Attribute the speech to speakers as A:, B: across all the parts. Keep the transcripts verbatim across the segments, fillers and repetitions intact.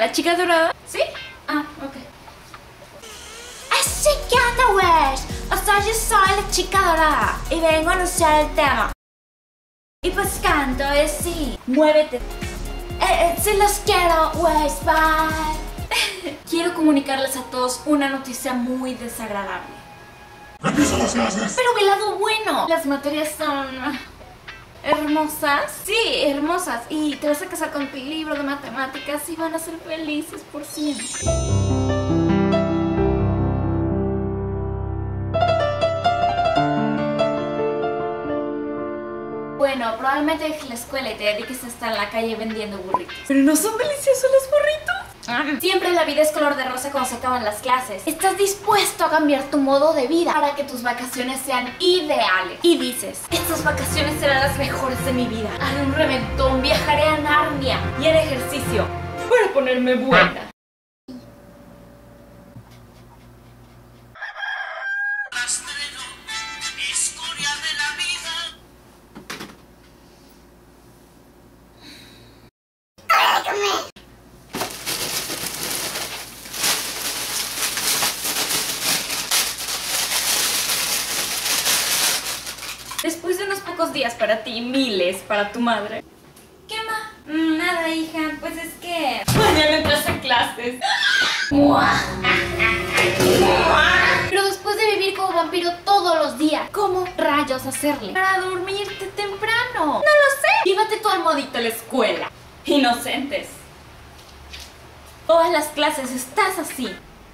A: la chica dorada? ¿Sí? Ah, ok. Así que anda, Wesh. O sea, yo soy la chica dorada y vengo a anunciar el tema. Y pues canto, es sí. Muévete. Eh, eh, si los quiero, Wesh, bye. Quiero comunicarles a todos una noticia muy desagradable.
B: ¡Empiezan las clases!
A: Pero mi lado bueno. Las materias son hermosas. Sí, hermosas. Y te vas a casar con tu libro de matemáticas y van a ser felices por siempre. Bueno, probablemente dejes la escuela y te dediques a estar en la calle vendiendo burritos. ¿Pero no son deliciosos los burritos? Siempre la vida es color de rosa cuando se acaban las clases. Estás dispuesto a cambiar tu modo de vida para que tus vacaciones sean ideales. Y dices, estas vacaciones serán las mejores de mi vida. Haré un reventón, viajaré a Narnia y haré ejercicio para ponerme buena. Después de unos pocos días para ti y miles para tu madre. ¿Qué más? Mm, nada, hija, pues es que mañana entras a clases. Pero después de vivir como vampiro todos los días, ¿cómo rayos hacerle para dormirte temprano? No lo sé. Llévate tu almohadita a la escuela. Inocentes. Todas las clases estás así.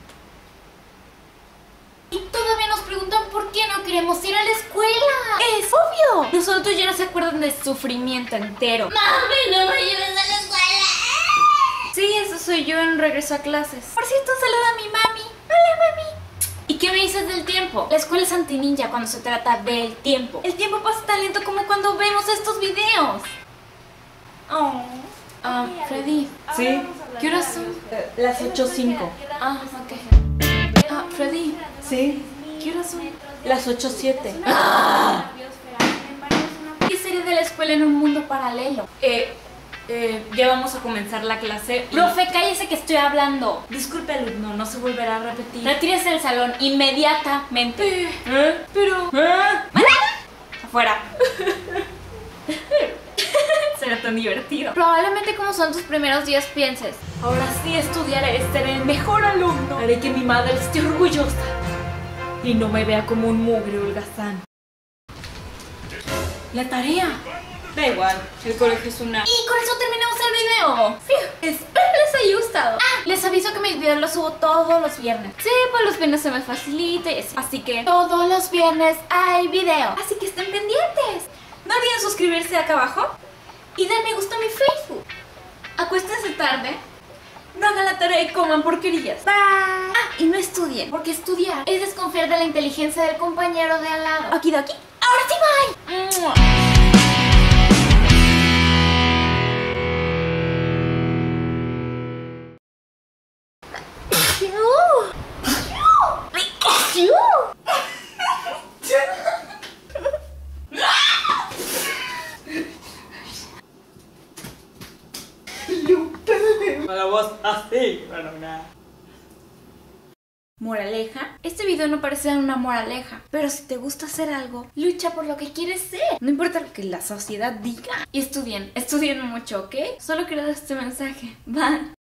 A: Y todavía nos preguntan por qué no queremos ir a la escuela. ¡Es obvio! Nosotros ya no se acuerdan del sufrimiento entero. ¡Mami, no me lleves a la escuela! Sí, eso soy yo en regreso a clases. Por cierto, saluda a mi mami. Hola, mami. ¿Y qué me dices del tiempo? La escuela es anti-ninja cuando se trata del tiempo. El tiempo pasa tan lento como cuando vemos estos videos. Oh. Ah, Freddy.
C: ¿Sí?
A: ¿Qué horas son?
C: Las ocho cinco.
A: Ah, ok. Ah, Freddy.
C: ¿Sí?
A: ¿Qué horas son?
C: Las ocho siete.
A: ¡Ah! ¿Qué sería de la escuela en un mundo paralelo?
C: Eh, eh, ya vamos a comenzar la clase. y-
A: Profe, cállese que estoy hablando.
C: Disculpe, alumno, no se volverá a repetir.
A: Retírese del salón inmediatamente.
C: ¿Eh?
A: Pero...
C: ¿Eh?
A: Afuera.
C: Será tan divertido.
A: Probablemente como son tus primeros días pienses,
C: Ahora sí estudiaré, seré el mejor alumno. Haré que mi madre esté orgullosa y no me vea como un mugre holgazán.
A: la tarea.
C: Da igual, el colegio es una...
A: Y con eso terminamos el video. Fiu. Espero les haya gustado. Ah, les aviso que mis videos los subo todos los viernes. Sí, pues los viernes se me facilita y así. Así que todos los viernes hay video. Así que estén pendientes.
C: ¿No olviden suscribirse acá abajo?
A: Y den me gusta a mi Facebook.
C: Acuéstense tarde. No hagan la tarea y coman porquerías.
A: Bye. Ah, y no estudien, porque estudiar es desconfiar de la inteligencia del compañero de al lado. Aquí de aquí. Ahora sí, bye.
C: Con la voz así, bueno, nada.
A: Moraleja, este video no parece una moraleja, pero si te gusta hacer algo, lucha por lo que quieres ser. No importa lo que la sociedad diga. Y estudien, estudien mucho, ¿ok? Solo quería dar este mensaje. Bye.